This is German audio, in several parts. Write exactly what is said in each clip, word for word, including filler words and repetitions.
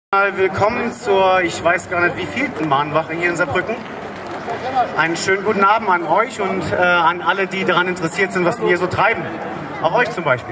Willkommen zur, ich weiß gar nicht wievielten Mahnwache hier in Saarbrücken. Einen schönen guten Abend an euch und äh, an alle, die daran interessiert sind, was wir hier so treiben. Auch euch zum Beispiel.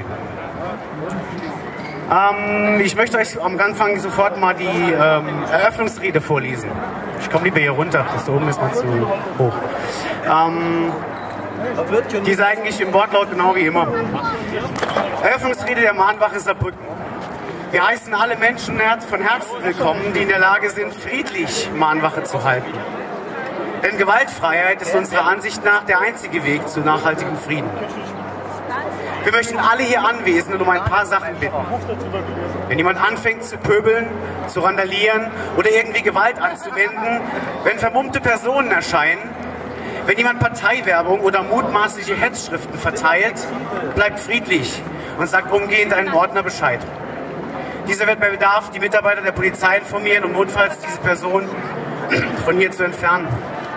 Ähm, ich möchte euch am Anfang sofort mal die ähm, Eröffnungsrede vorlesen. Ich komme lieber hier runter, das da oben ist mir zu hoch. Ähm, die ist eigentlich im Wortlaut genau wie immer. Eröffnungsrede der Mahnwache Saarbrücken. Wir heißen alle Menschen von Herzen willkommen, die in der Lage sind, friedlich Mahnwache zu halten. Denn Gewaltfreiheit ist unserer Ansicht nach der einzige Weg zu nachhaltigem Frieden. Wir möchten alle hier Anwesenden um ein paar Sachen bitten. Wenn jemand anfängt zu pöbeln, zu randalieren oder irgendwie Gewalt anzuwenden, wenn vermummte Personen erscheinen, wenn jemand Parteiwerbung oder mutmaßliche Hetzschriften verteilt, bleibt friedlich und sagt umgehend einem Ordner Bescheid. Dieser wird bei Bedarf die Mitarbeiter der Polizei informieren, um notfalls diese Person von hier zu entfernen.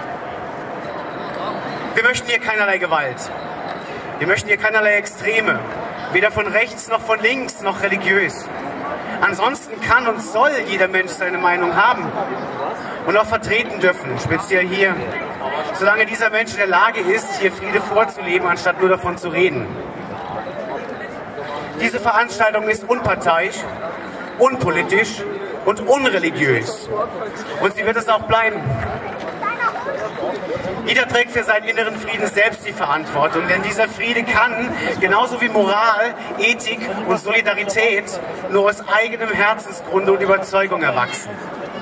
Wir möchten hier keinerlei Gewalt. Wir möchten hier keinerlei Extreme, weder von rechts noch von links noch religiös. Ansonsten kann und soll jeder Mensch seine Meinung haben und auch vertreten dürfen, speziell hier, solange dieser Mensch in der Lage ist, hier Friede vorzuleben, anstatt nur davon zu reden. Diese Veranstaltung ist unparteiisch, unpolitisch und unreligiös. Und sie wird es auch bleiben. Jeder trägt für seinen inneren Frieden selbst die Verantwortung, denn dieser Friede kann, genauso wie Moral, Ethik und Solidarität, nur aus eigenem Herzensgrund und Überzeugung erwachsen.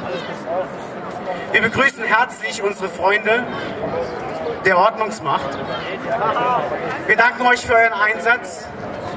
Wir begrüßen herzlich unsere Freunde der Ordnungsmacht. Wir danken euch für euren Einsatz,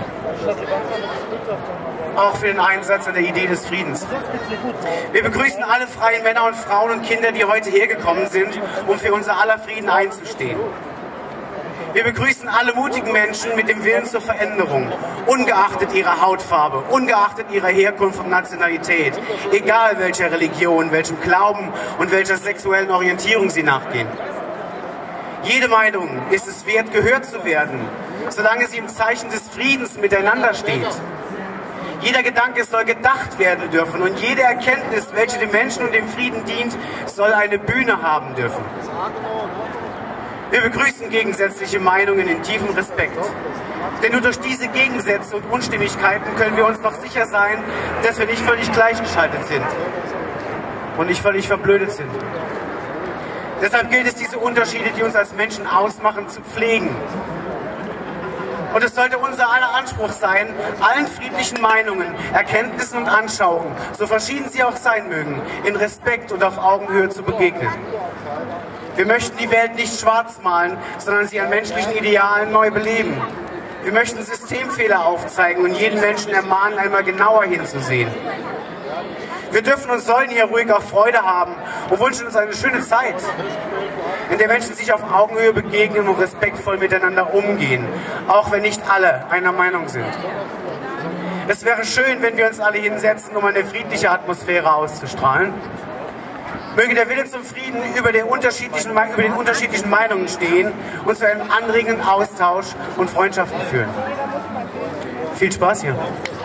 auch für den Einsatz an der Idee des Friedens. Wir begrüßen alle freien Männer und Frauen und Kinder, die heute hergekommen sind, um für unser aller Frieden einzustehen. Wir begrüßen alle mutigen Menschen mit dem Willen zur Veränderung, ungeachtet ihrer Hautfarbe, ungeachtet ihrer Herkunft und Nationalität, egal welcher Religion, welchem Glauben und welcher sexuellen Orientierung sie nachgehen. Jede Meinung ist es wert, gehört zu werden, solange sie im Zeichen des Friedens miteinander steht. Jeder Gedanke soll gedacht werden dürfen und jede Erkenntnis, welche dem Menschen und dem Frieden dient, soll eine Bühne haben dürfen. Wir begrüßen gegensätzliche Meinungen in tiefem Respekt. Denn nur durch diese Gegensätze und Unstimmigkeiten können wir uns noch sicher sein, dass wir nicht völlig gleichgeschaltet sind und nicht völlig verblödet sind. Deshalb gilt es, diese Unterschiede, die uns als Menschen ausmachen, zu pflegen. Und es sollte unser aller Anspruch sein, allen friedlichen Meinungen, Erkenntnissen und Anschauungen, so verschieden sie auch sein mögen, in Respekt und auf Augenhöhe zu begegnen. Wir möchten die Welt nicht schwarz malen, sondern sie an menschlichen Idealen neu beleben. Wir möchten Systemfehler aufzeigen und jeden Menschen ermahnen, einmal genauer hinzusehen. Wir dürfen und sollen hier ruhig auch Freude haben und wünschen uns eine schöne Zeit, in der Menschen sich auf Augenhöhe begegnen und respektvoll miteinander umgehen, auch wenn nicht alle einer Meinung sind. Es wäre schön, wenn wir uns alle hinsetzen, um eine friedliche Atmosphäre auszustrahlen. Möge der Wille zum Frieden über den unterschiedlichen, über den unterschiedlichen Meinungen stehen und zu einem anregenden Austausch und Freundschaften führen. Viel Spaß hier!